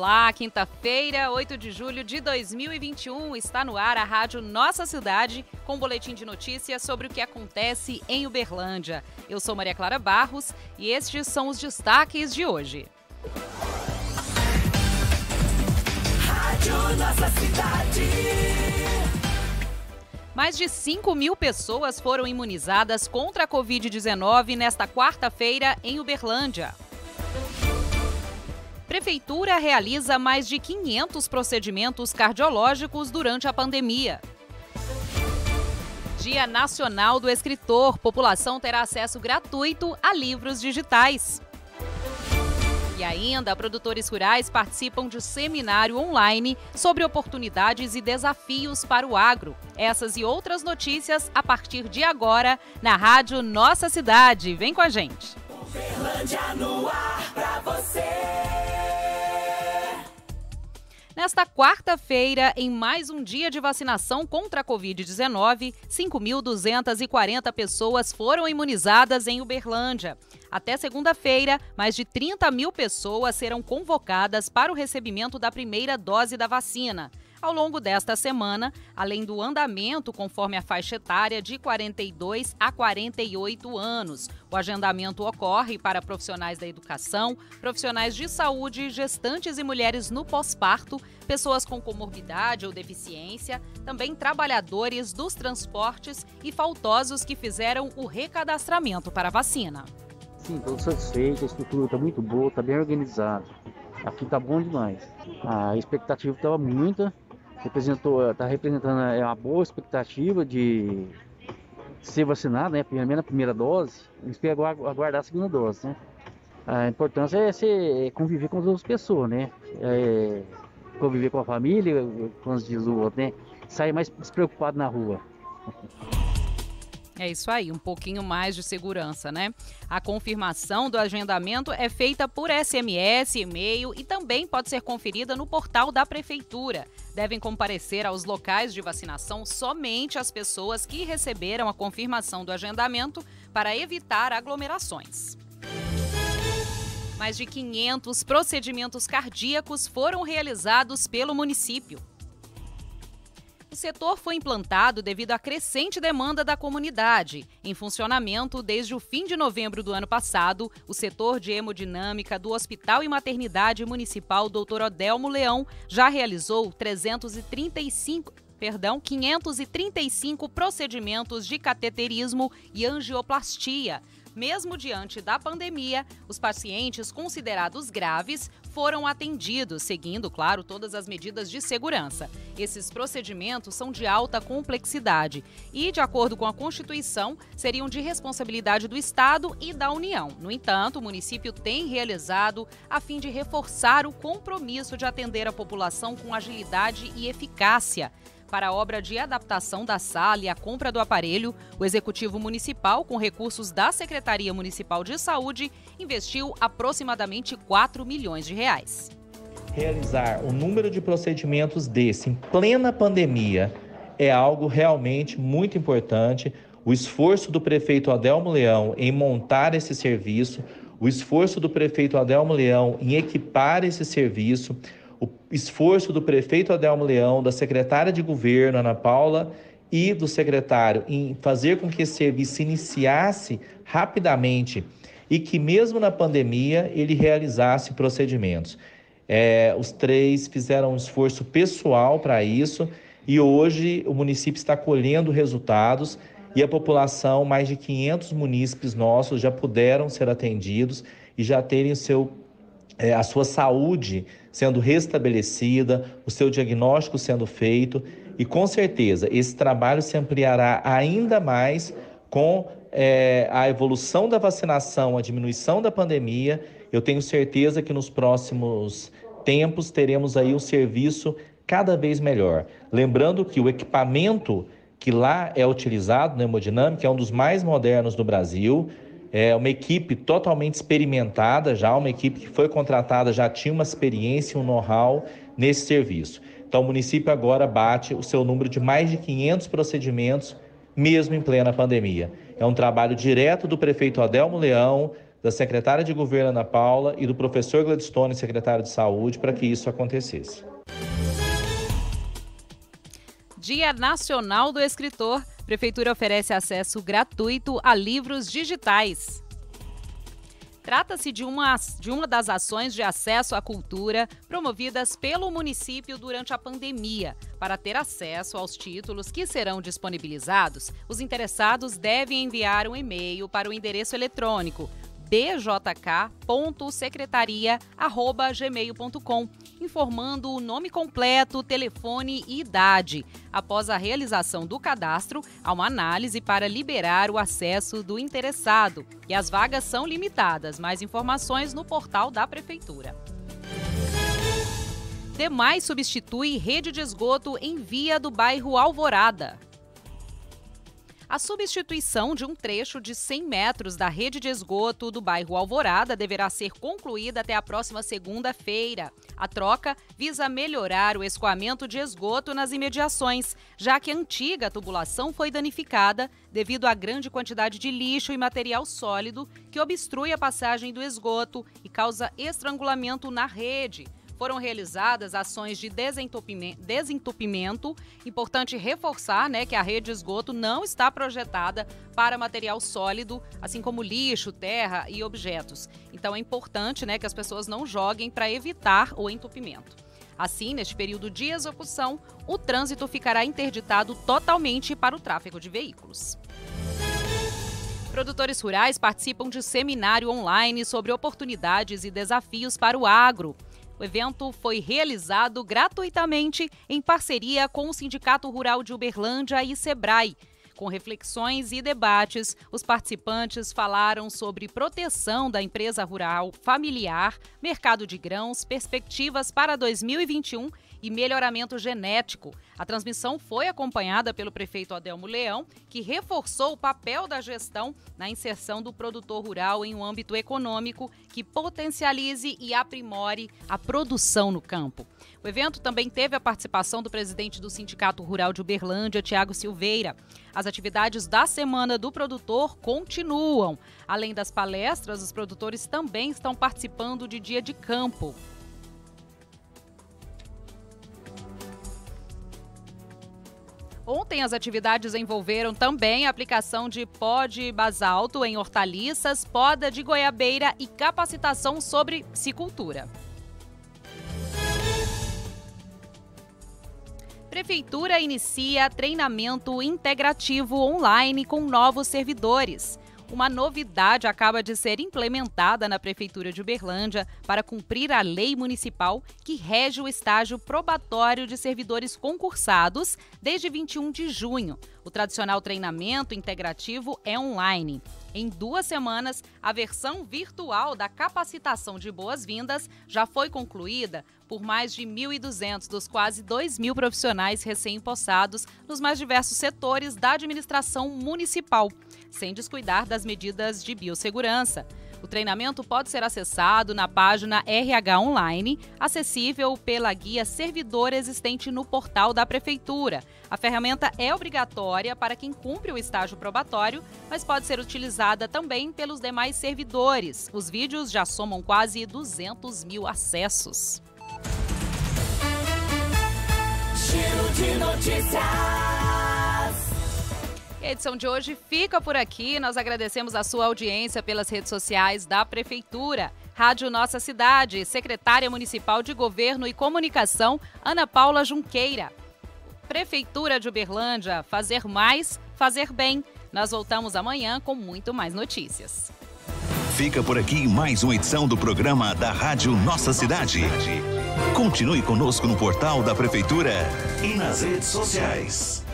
Olá, quinta-feira, 8 de julho de 2021, está no ar a Rádio Nossa Cidade, com um boletim de notícias sobre o que acontece em Uberlândia. Eu sou Maria Clara Barros e estes são os destaques de hoje. Rádio Nossa Cidade. Mais de 5.000 pessoas foram imunizadas contra a Covid-19 nesta quarta-feira em Uberlândia. Prefeitura realiza mais de 500 procedimentos cardiológicos durante a pandemia. Dia Nacional do Escritor. População terá acesso gratuito a livros digitais. E ainda, produtores rurais participam de seminário online sobre oportunidades e desafios para o agro. Essas e outras notícias a partir de agora na Rádio Nossa Cidade. Vem com a gente. Uberlândia no ar pra você. Nesta quarta-feira, em mais um dia de vacinação contra a Covid-19, 5.240 pessoas foram imunizadas em Uberlândia. Até segunda-feira, mais de 30.000 pessoas serão convocadas para o recebimento da primeira dose da vacina. Ao longo desta semana, além do andamento conforme a faixa etária de 42 a 48 anos, o agendamento ocorre para profissionais da educação, profissionais de saúde, gestantes e mulheres no pós-parto, pessoas com comorbidade ou deficiência, também trabalhadores dos transportes e faltosos que fizeram o recadastramento para a vacina. Sim, estou satisfeito, a estrutura está muito boa, está bem organizada. Aqui está bom demais. A expectativa estava muita. Está representando uma boa expectativa de ser vacinado, né? Primeiro na primeira dose, eles pegam aguardar a segunda dose, né? A importância é conviver com as outras pessoas, né? Conviver com a família, como diz o outro, né? Sair mais despreocupado na rua. É isso aí, um pouquinho mais de segurança, né? A confirmação do agendamento é feita por SMS, e-mail e também pode ser conferida no portal da Prefeitura. Devem comparecer aos locais de vacinação somente as pessoas que receberam a confirmação do agendamento para evitar aglomerações. Mais de 500 procedimentos cardíacos foram realizados pelo município. O setor foi implantado devido à crescente demanda da comunidade. Em funcionamento desde o fim de novembro do ano passado, o setor de hemodinâmica do Hospital e Maternidade Municipal Dr. Odelmo Leão já realizou 535 procedimentos de cateterismo e angioplastia. Mesmo diante da pandemia, os pacientes considerados graves foram atendidos, seguindo, claro, todas as medidas de segurança. Esses procedimentos são de alta complexidade e, de acordo com a Constituição, seriam de responsabilidade do Estado e da União. No entanto, o município tem realizado a fim de reforçar o compromisso de atender a população com agilidade e eficácia. Para a obra de adaptação da sala e a compra do aparelho, o Executivo Municipal, com recursos da Secretaria Municipal de Saúde, investiu aproximadamente R$4 milhões. Realizar o número de procedimentos desse em plena pandemia é algo realmente muito importante. O esforço do prefeito Odelmo Leão em montar esse serviço, o esforço do prefeito Odelmo Leão em equipar esse serviço, o esforço do prefeito Odelmo Leão, da secretária de governo, Ana Paula, e do secretário em fazer com que esse serviço se iniciasse rapidamente e que mesmo na pandemia ele realizasse procedimentos. Os três fizeram um esforço pessoal para isso e hoje o município está colhendo resultados e a população, mais de 500 munícipes nossos já puderam ser atendidos e já terem a sua saúde sendo restabelecida, o seu diagnóstico sendo feito e com certeza esse trabalho se ampliará ainda mais com a evolução da vacinação, a diminuição da pandemia. Eu tenho certeza que nos próximos tempos teremos aí um serviço cada vez melhor. Lembrando que o equipamento que lá é utilizado na hemodinâmica é um dos mais modernos do Brasil. É uma equipe totalmente experimentada já, uma equipe que foi contratada, já tinha uma experiência, um know-how nesse serviço. Então o município agora bate o seu número de mais de 500 procedimentos, mesmo em plena pandemia. É um trabalho direto do prefeito Odelmo Leão, da secretária de Governo, Ana Paula, e do professor Gladstone, secretário de Saúde, para que isso acontecesse. Dia Nacional do Escritor. Prefeitura oferece acesso gratuito a livros digitais. Trata-se de uma das ações de acesso à cultura promovidas pelo município durante a pandemia. Para ter acesso aos títulos que serão disponibilizados, os interessados devem enviar um e-mail para o endereço eletrônico bjk.secretaria@gmail.com, informando o nome completo, telefone e idade. Após a realização do cadastro, há uma análise para liberar o acesso do interessado. E as vagas são limitadas. Mais informações no portal da Prefeitura. Demais substitui rede de esgoto em via do bairro Alvorada. A substituição de um trecho de 100 metros da rede de esgoto do bairro Alvorada deverá ser concluída até a próxima segunda-feira. A troca visa melhorar o escoamento de esgoto nas imediações, já que a antiga tubulação foi danificada devido à grande quantidade de lixo e material sólido que obstrui a passagem do esgoto e causa estrangulamento na rede. Foram realizadas ações de desentupimento. Importante reforçar, que a rede de esgoto não está projetada para material sólido, assim como lixo, terra e objetos. Então é importante, que as pessoas não joguem para evitar o entupimento. Assim, neste período de execução, o trânsito ficará interditado totalmente para o tráfego de veículos. Produtores rurais participam de seminário online sobre oportunidades e desafios para o agro. O evento foi realizado gratuitamente em parceria com o Sindicato Rural de Uberlândia e Sebrae. Com reflexões e debates, os participantes falaram sobre proteção da empresa rural familiar, mercado de grãos, perspectivas para 2021 e melhoramento genético. A transmissão foi acompanhada pelo prefeito Adelmo Leão, que reforçou o papel da gestão na inserção do produtor rural em um âmbito econômico que potencialize e aprimore a produção no campo. O evento também teve a participação do presidente do Sindicato Rural de Uberlândia, Tiago Silveira. As atividades da Semana do Produtor continuam. Além das palestras, os produtores também estão participando de dia de campo. Ontem, as atividades envolveram também a aplicação de pó de basalto em hortaliças, poda de goiabeira e capacitação sobre piscicultura. Prefeitura inicia treinamento integrativo online com novos servidores. Uma novidade acaba de ser implementada na Prefeitura de Uberlândia para cumprir a lei municipal que rege o estágio probatório de servidores concursados desde 21 de junho. O tradicional treinamento integrativo é online. Em 2 semanas, a versão virtual da capacitação de boas-vindas já foi concluída por mais de 1.200 dos quase 2.000 profissionais recém-impossados nos mais diversos setores da administração municipal, sem descuidar das medidas de biossegurança. O treinamento pode ser acessado na página RH Online, acessível pela guia Servidor existente no portal da Prefeitura. A ferramenta é obrigatória para quem cumpre o estágio probatório, mas pode ser utilizada também pelos demais servidores. Os vídeos já somam quase 200.000 acessos. Giro de notícias. A edição de hoje fica por aqui. Nós agradecemos a sua audiência pelas redes sociais da Prefeitura. Rádio Nossa Cidade, Secretária Municipal de Governo e Comunicação, Ana Paula Junqueira. Prefeitura de Uberlândia, fazer mais, fazer bem. Nós voltamos amanhã com muito mais notícias. Fica por aqui mais uma edição do programa da Rádio Nossa Cidade. Continue conosco no portal da Prefeitura e nas redes sociais.